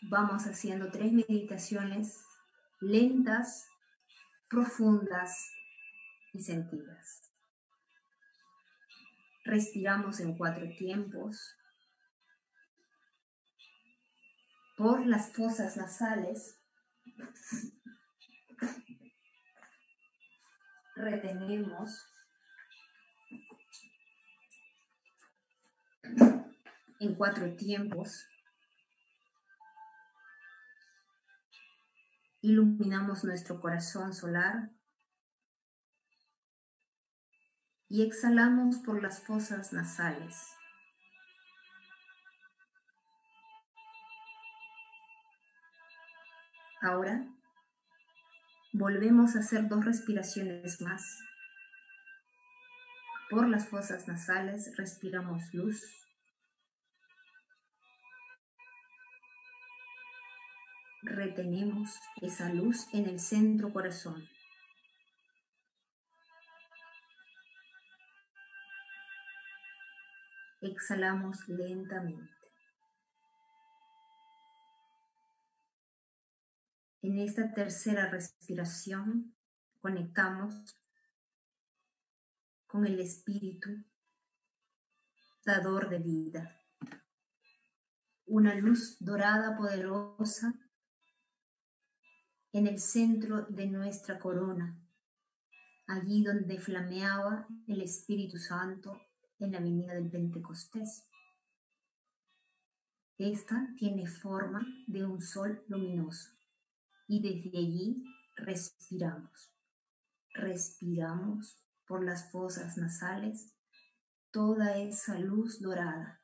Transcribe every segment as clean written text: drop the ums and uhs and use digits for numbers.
Vamos haciendo 3 meditaciones lentas, profundas y sentidas. Respiramos en 4 tiempos. Por las fosas nasales. Retenemos en 4 tiempos. Iluminamos nuestro corazón solar y exhalamos por las fosas nasales. Ahora volvemos a hacer 2 respiraciones más. Por las fosas nasales respiramos luz. Retenemos esa luz en el centro corazón. Exhalamos lentamente. En esta tercera respiración conectamos con el espíritu dador de vida. Una luz dorada poderosa en el centro de nuestra corona, allí donde flameaba el Espíritu Santo en la venida del Pentecostés. Esta tiene forma de un sol luminoso y desde allí respiramos. Respiramos por las fosas nasales toda esa luz dorada.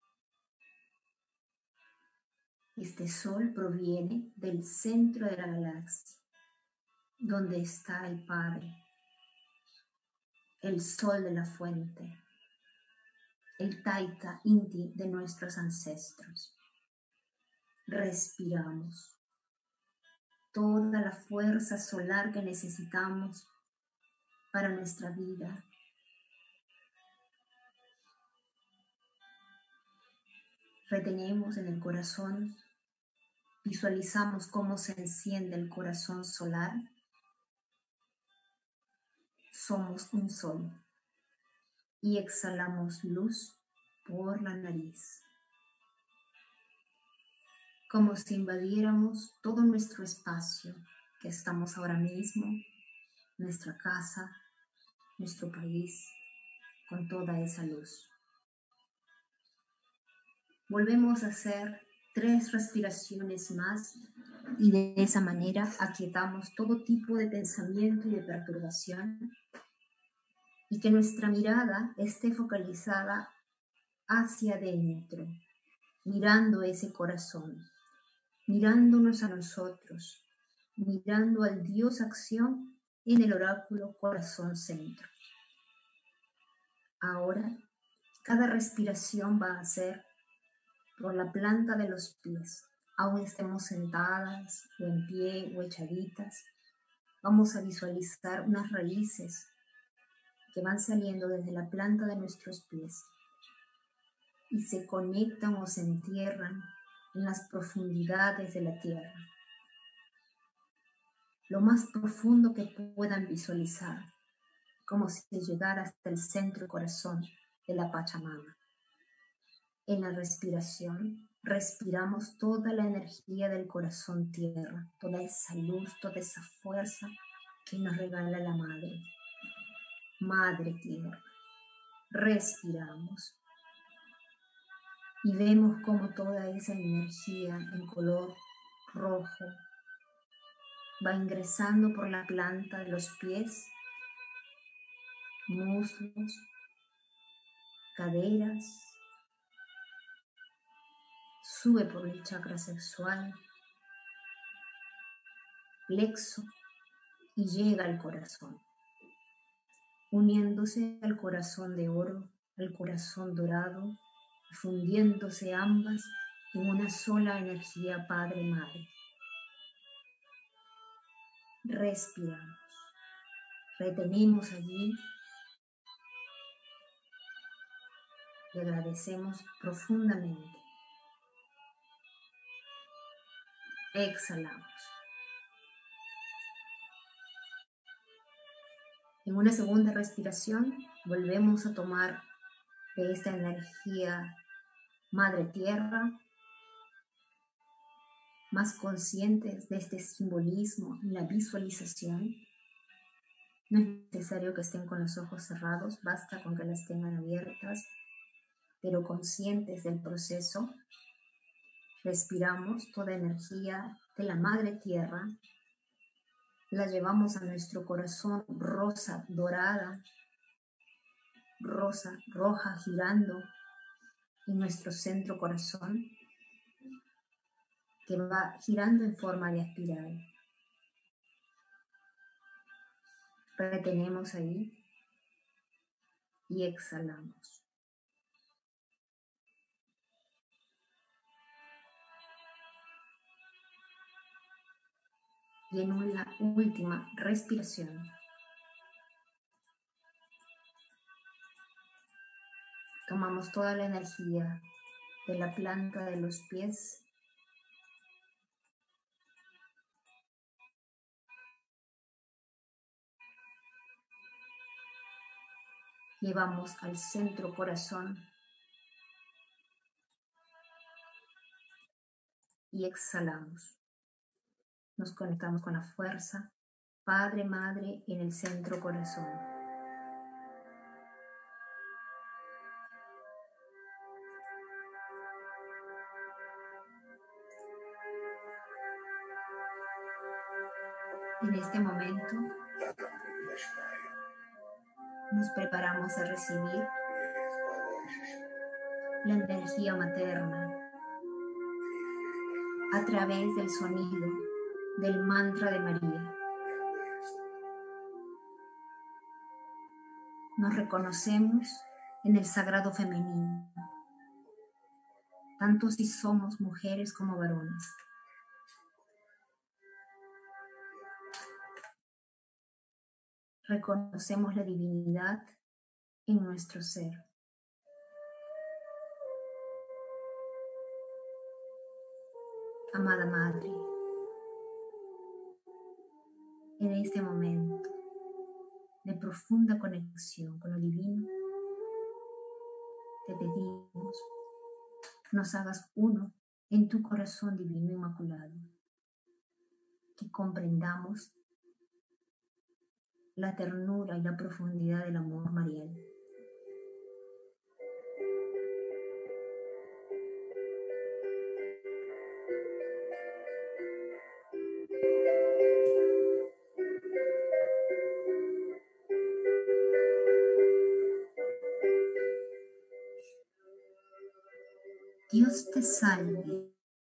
Este sol proviene del centro de la galaxia, donde está el Padre, el sol de la fuente, el Taita Inti de nuestros ancestros. Respiramos toda la fuerza solar que necesitamos para nuestra vida. Retenemos en el corazón, visualizamos cómo se enciende el corazón solar. Somos un sol y exhalamos luz por la nariz, como si invadiéramos todo nuestro espacio que estamos ahora mismo, nuestra casa, nuestro país, con toda esa luz. Volvemos a hacer 3 respiraciones más y de esa manera aquietamos todo tipo de pensamiento y de perturbación y que nuestra mirada esté focalizada hacia adentro, mirando ese corazón, mirándonos a nosotros, mirando al Dios Acción en el oráculo Corazón Centro. Ahora, cada respiración va a ser por la planta de los pies. Aún estemos sentadas, o en pie, o echaditas, vamos a visualizar unas raíces que van saliendo desde la planta de nuestros pies y se conectan o se entierran en las profundidades de la tierra. Lo más profundo que puedan visualizar, como si llegara hasta el centro corazón de la Pachamama. En la respiración, respiramos toda la energía del corazón tierra, toda esa luz, toda esa fuerza que nos regala la Madre. Madre Tierra. Respiramos y vemos cómo toda esa energía en color rojo va ingresando por la planta de los pies, muslos, caderas, sube por el chakra sexual, plexo y llega al corazón, uniéndose al corazón de oro, al corazón dorado, fundiéndose ambas en una sola energía Padre-Madre. Respiramos, retenemos allí y agradecemos profundamente. exhalamos. En una segunda respiración, volvemos a tomar de esta energía Madre Tierra, más conscientes de este simbolismo y la visualización. No es necesario que estén con los ojos cerrados, basta con que las tengan abiertas, pero conscientes del proceso. Respiramos toda energía de la Madre Tierra, la llevamos a nuestro corazón rosa, dorada, rosa, roja, girando en nuestro centro corazón, que va girando en forma de espiral. Retenemos ahí y exhalamos. Y en una última respiración, tomamos toda la energía de la planta de los pies llevamos al centro corazón y exhalamos. Nos conectamos con la fuerza Padre, Madre en el centro corazón. En este momento nos preparamos a recibir la energía materna a través del sonido del mantra de María. Nos reconocemos en el sagrado femenino, tanto si somos mujeres como varones. Reconocemos la divinidad en nuestro ser. Amada Madre, en este momento de profunda conexión con lo divino, te pedimos nos hagas uno en tu corazón divino inmaculado, que comprendamos la ternura y la profundidad del amor marial. Dios te salve.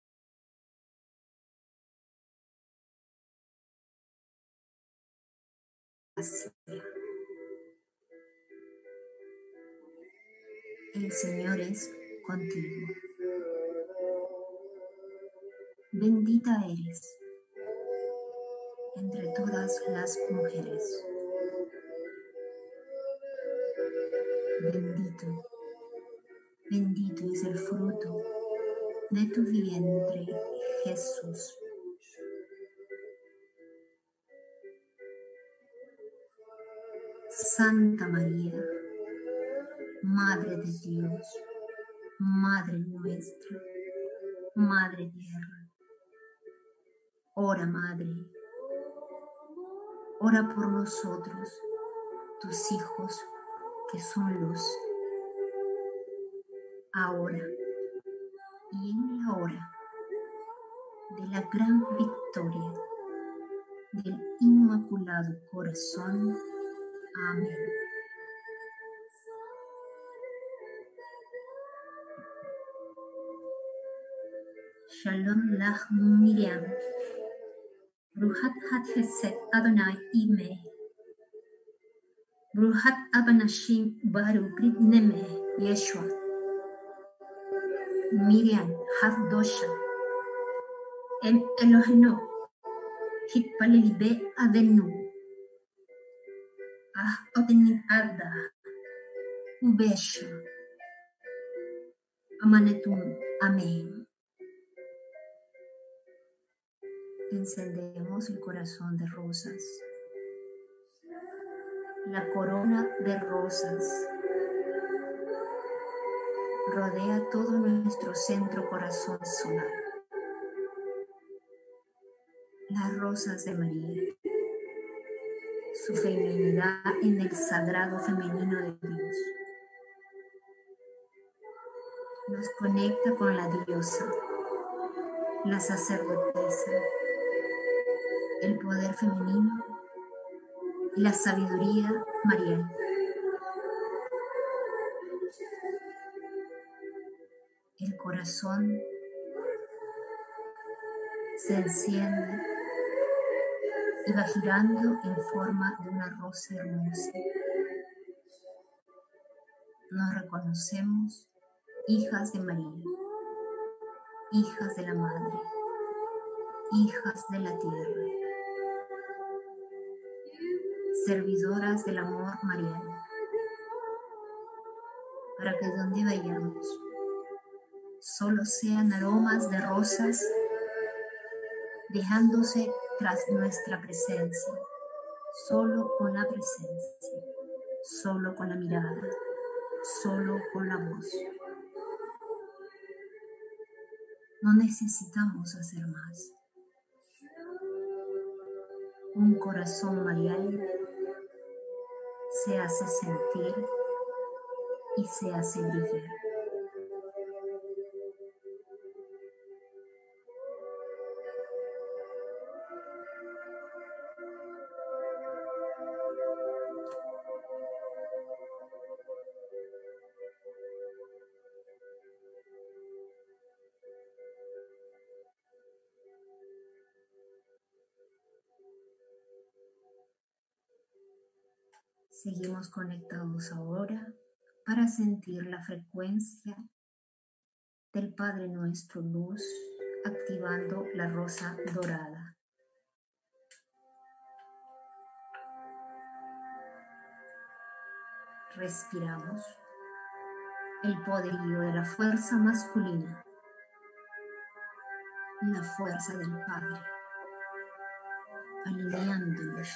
El Señor es contigo. Bendita eres entre todas las mujeres. Bendito, bendito es el fruto de tu vientre, Jesús. Santa María, Madre de Dios, Madre nuestra, Madre Tierra, ora Madre, ora por nosotros, tus hijos que son luz, ahora y en la hora de la gran victoria del Inmaculado Corazón. Amén. Shalom lach Miriam. Bruhat hat Hesed Adonai Imeh. Bruhat Abanashim Baru Brit Nemeh Yeshua. Miriam hat Dosha. Em Eloheno. Hitpalelibe Adenu. Ah Otenin Adda. Ubesha. Amanetum. Amén. encendemos el corazón de rosas, la corona de rosas rodea todo nuestro centro corazón solar. Las rosas de María, su feminidad en el sagrado femenino de Dios, nos conecta con la diosa, la sacerdotisa, el poder femenino y la sabiduría mariana. El corazón se enciende y va girando en forma de una rosa hermosa. Nos reconocemos hijas de María, hijas de la Madre, hijas de la tierra, servidoras del amor mariano, para que donde vayamos solo sean aromas de rosas dejándose tras nuestra presencia, solo con la presencia, solo con la mirada, solo con la voz. No necesitamos hacer más. Un corazón mariano se hace sentir y se hace brillar. Seguimos conectados ahora para sentir la frecuencia del Padre Nuestro Luz, activando la rosa dorada. Respiramos el poderío de la fuerza masculina, la fuerza del Padre, alineándonos.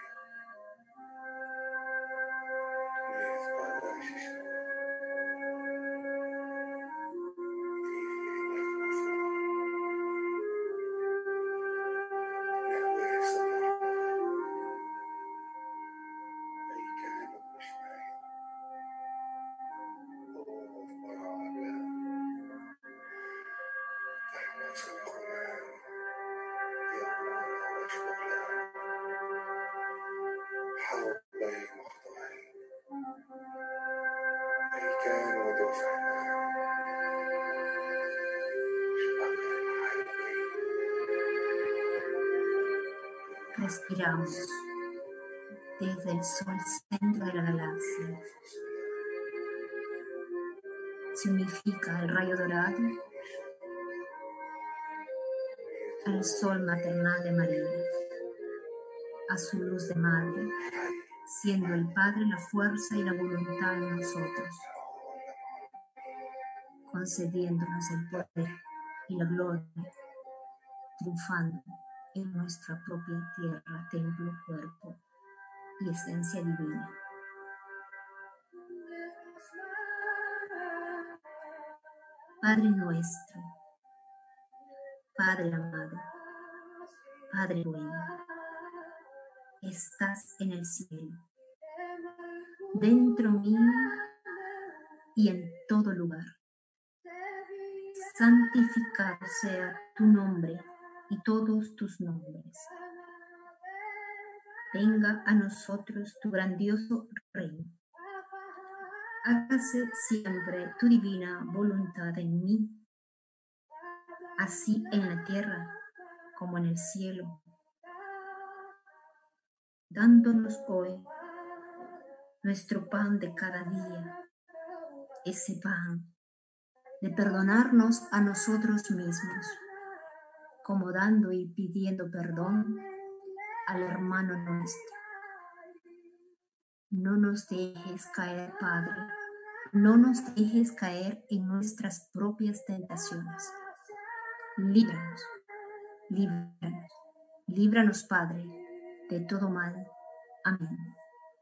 Respiramos desde el sol centro de la galaxia. Se unifica el rayo dorado al sol maternal de María, a su luz de madre, siendo el Padre la fuerza y la voluntad en nosotros, concediéndonos el poder y la gloria, triunfando en nuestra propia tierra, templo, cuerpo y esencia divina. Padre nuestro, Padre amado, Padre bueno, estás en el cielo, dentro mío y en todo lugar. Santificado sea tu nombre y todos tus nombres. Venga a nosotros tu grandioso reino. Hágase siempre tu divina voluntad en mí, así en la tierra como en el cielo. Dándonos hoy nuestro pan de cada día, ese pan de perdonarnos a nosotros mismos, como dando y pidiendo perdón al hermano nuestro. No nos dejes caer, Padre, no nos dejes caer en nuestras propias tentaciones. Líbranos, líbranos, Líbranos, Padre, de todo mal. Amén.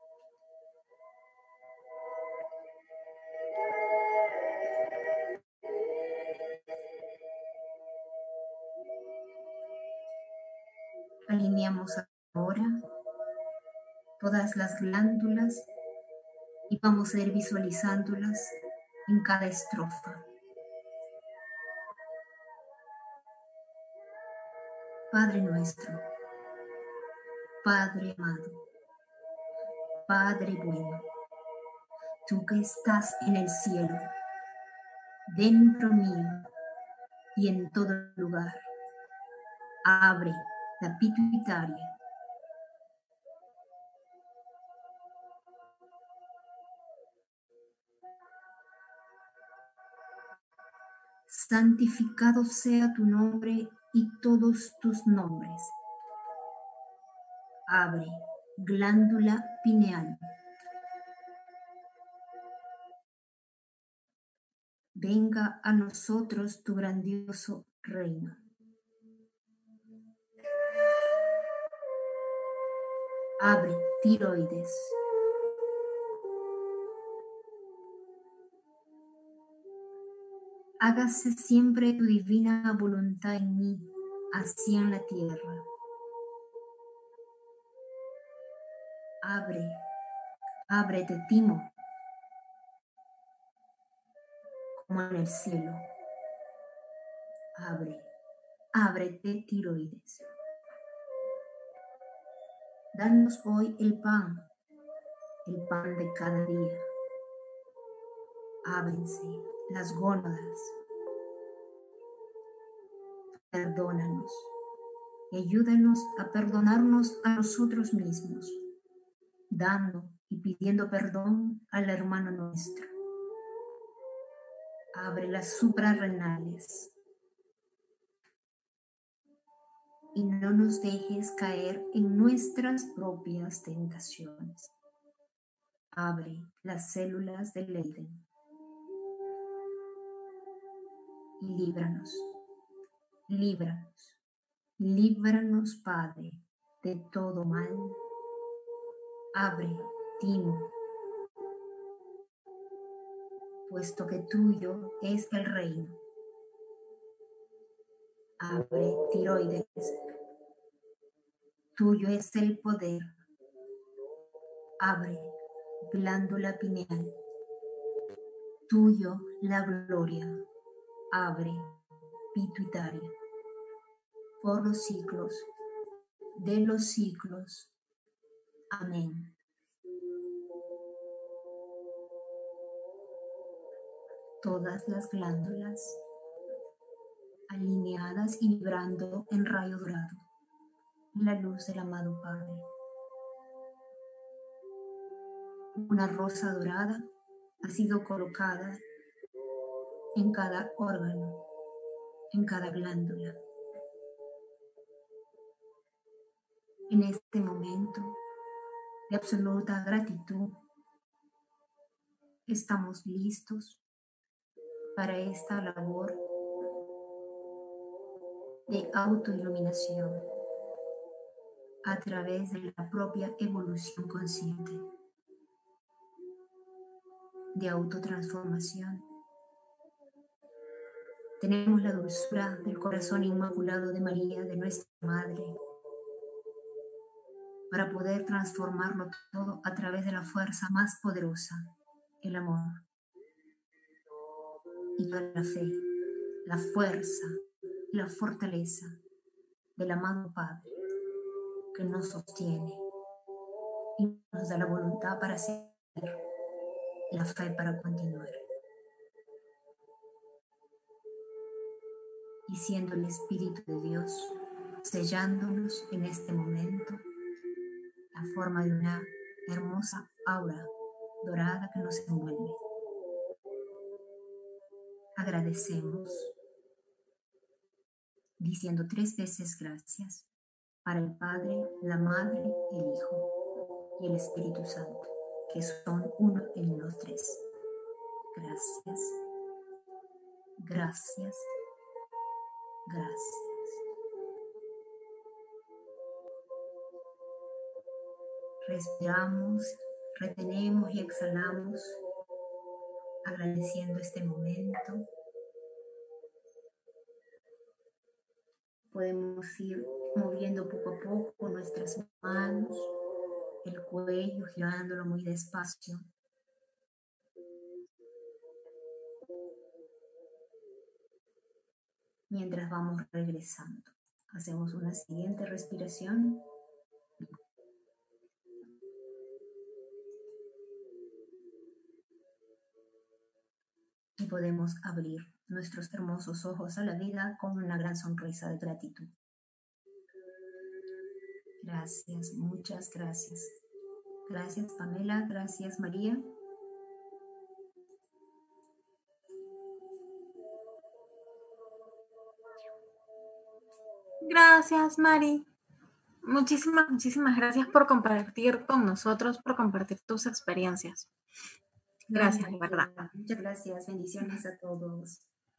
Alineamos ahora todas las glándulas y vamos a ir visualizándolas en cada estrofa. Padre nuestro, Padre amado, Padre bueno, tú que estás en el cielo, dentro mío y en todo lugar, abre la pituitaria. Santificado sea tu nombre y todos tus nombres. Abre glándula pineal. Venga a nosotros tu grandioso reino. Abre tiroides. Hágase siempre tu divina voluntad en mí, así en la tierra. Ábrete timo, como en el cielo. Ábrete tiroides. Danos hoy el pan de cada día. Ábrense las gónadas. Perdónanos y ayúdanos a perdonarnos a nosotros mismos, dando y pidiendo perdón al hermano nuestro. Abre las suprarrenales y no nos dejes caer en nuestras propias tentaciones. Abre las células del Leyden y líbranos, líbranos, Padre, de todo mal. Abre, timo, puesto que tuyo es el reino. Abre, tiroides, tuyo es el poder. Abre, glándula pineal, tuyo la gloria. Abre, pituitaria, por los siglos de los siglos. Amén. Todas las glándulas alineadas y vibrando en rayo dorado, la luz del amado Padre. Una rosa dorada ha sido colocada en cada órgano, en cada glándula. En este momento de absoluta gratitud, estamos listos para esta labor de autoiluminación a través de la propia evolución consciente, de autotransformación. Tenemos la dulzura del corazón inmaculado de María, de nuestra Madre, para poder transformarlo todo a través de la fuerza más poderosa, el amor, y toda la fe, la fuerza, la fortaleza del amado Padre que nos sostiene y nos da la voluntad para seguir, la fe para continuar. Y siendo el Espíritu de Dios sellándonos en este momento, la forma de una hermosa aura dorada que nos envuelve. Agradecemos diciendo 3 veces gracias para el Padre, la Madre, el Hijo y el Espíritu Santo, que son uno en los 3. Gracias, gracias, gracias. Respiramos, retenemos y exhalamos, agradeciendo este momento. Podemos ir moviendo poco a poco nuestras manos, el cuello, girándolo muy despacio. Mientras vamos regresando, hacemos una siguiente respiración. Y podemos abrir nuestros hermosos ojos a la vida con una gran sonrisa de gratitud. Gracias, muchas gracias. Gracias, Pamela. Gracias, María. Gracias, Mari. Muchísimas gracias por compartir con nosotros, por compartir tus experiencias. Gracias, de verdad. Muchas gracias. Bendiciones a todos.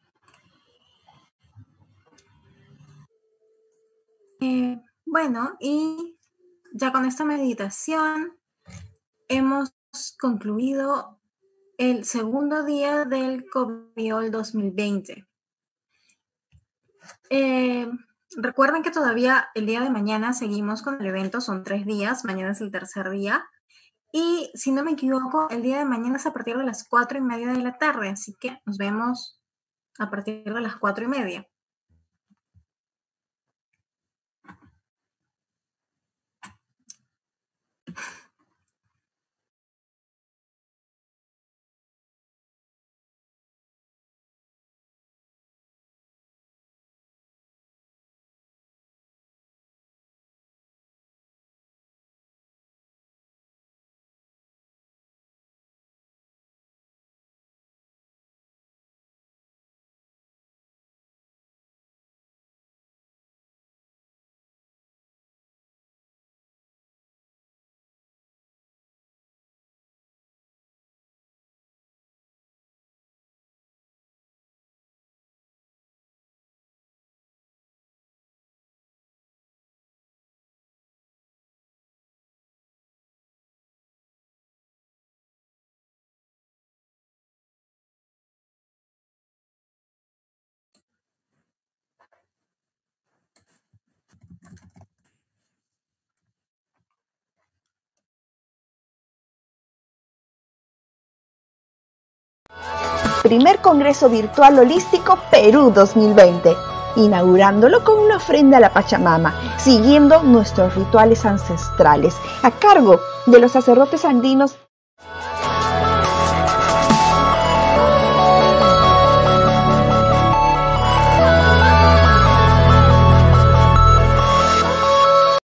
Bueno, y ya con esta meditación hemos concluido el segundo día del Cobiol 2020. Recuerden que todavía el día de mañana seguimos con el evento, son 3 días, mañana es el tercer día. Y si no me equivoco, el día de mañana es a partir de las 4:30 de la tarde, así que nos vemos a partir de las 4:30. Primer Congreso Virtual Holístico Perú 2020, inaugurándolo con una ofrenda a la Pachamama, siguiendo nuestros rituales ancestrales, a cargo de los sacerdotes andinos